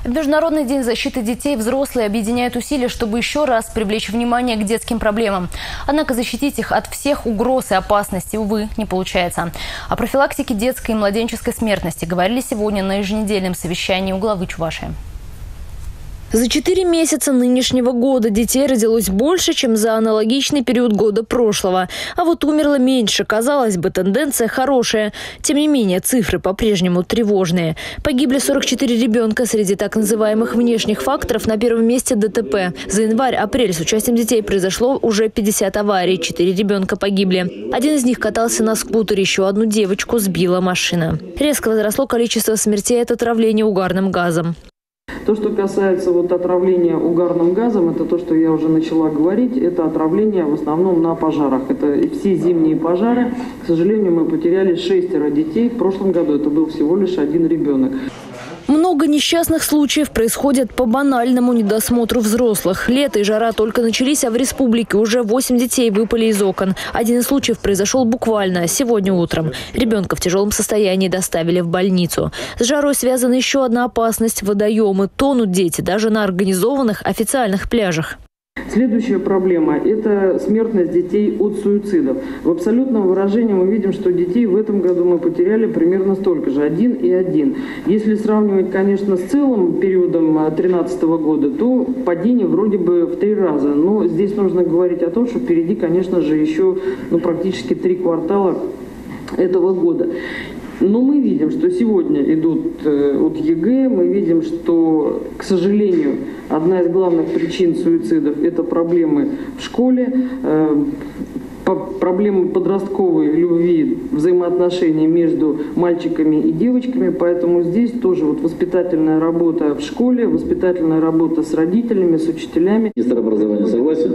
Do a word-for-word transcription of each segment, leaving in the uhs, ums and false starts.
В Международный день защиты детей взрослые объединяют усилия, чтобы еще раз привлечь внимание к детским проблемам. Однако защитить их от всех угроз и опасностей, увы, не получается. О профилактике детской и младенческой смертности говорили сегодня на еженедельном совещании у главы Чувашии. За четыре месяца нынешнего года детей родилось больше, чем за аналогичный период года прошлого. А вот умерло меньше. Казалось бы, тенденция хорошая. Тем не менее, цифры по-прежнему тревожные. Погибли сорок четыре ребенка. Среди так называемых внешних факторов на первом месте ДТП. За январь-апрель с участием детей произошло уже пятьдесят аварий. Четыре ребенка погибли. Один из них катался на скутере. Еще одну девочку сбила машина. Резко возросло количество смертей от отравления угарным газом. То, что касается вот отравления угарным газом, это то, что я уже начала говорить, это отравление в основном на пожарах. Это все зимние пожары. К сожалению, мы потеряли шестеро детей. В прошлом году это был всего лишь один ребенок. Много несчастных случаев происходят по банальному недосмотру взрослых. Лето и жара только начались, а в республике уже восемь детей выпали из окон. Один из случаев произошел буквально сегодня утром. Ребенка в тяжелом состоянии доставили в больницу. С жарой связана еще одна опасность – водоемы. Тонут дети даже на организованных официальных пляжах. Следующая проблема – это смертность детей от суицидов. В абсолютном выражении мы видим, что детей в этом году мы потеряли примерно столько же – один и один. Если сравнивать, конечно, с целым периодом две тысячи тринадцатого года, то падение вроде бы в три раза. Но здесь нужно говорить о том, что впереди, конечно же, еще ну, практически три квартала этого года. Но мы видим, что сегодня идут э, от ЕГЭ, мы видим, что, к сожалению, одна из главных причин суицидов – это проблемы в школе, э, по, проблемы подростковой любви, взаимоотношений между мальчиками и девочками. Поэтому здесь тоже вот воспитательная работа в школе, воспитательная работа с родителями, с учителями. Министр образования согласен?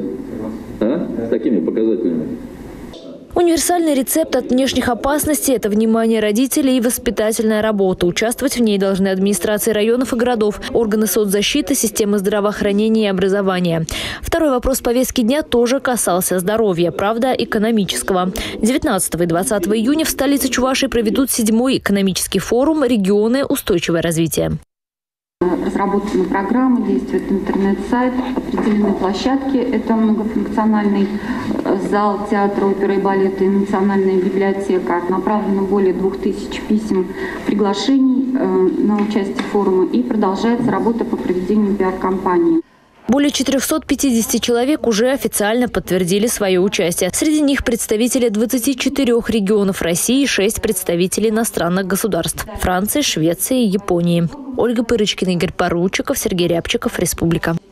А? С такими показателями? Универсальный рецепт от внешних опасностей – это внимание родителей и воспитательная работа. Участвовать в ней должны администрации районов и городов, органы соцзащиты, системы здравоохранения и образования. Второй вопрос повестки дня тоже касался здоровья, правда, экономического. девятнадцатого и двадцатого июня в столице Чувашии проведут седьмой экономический форум «Регионы. Устойчивое развитие». Разработана программа, действует интернет-сайт, определены площадки. Это многофункциональный зал театра, оперы и балета и национальная библиотека. Направлено более двух тысяч писем приглашений на участие форума и продолжается работа по проведению пиар-кампании. Более четырёхсот пятидесяти человек уже официально подтвердили свое участие. Среди них представители двадцати четырёх регионов России и шесть представителей иностранных государств – Франции, Швеции и Японии. Ольга Пырочкина, Игорь Поручиков, Сергей Рябчиков, Республика.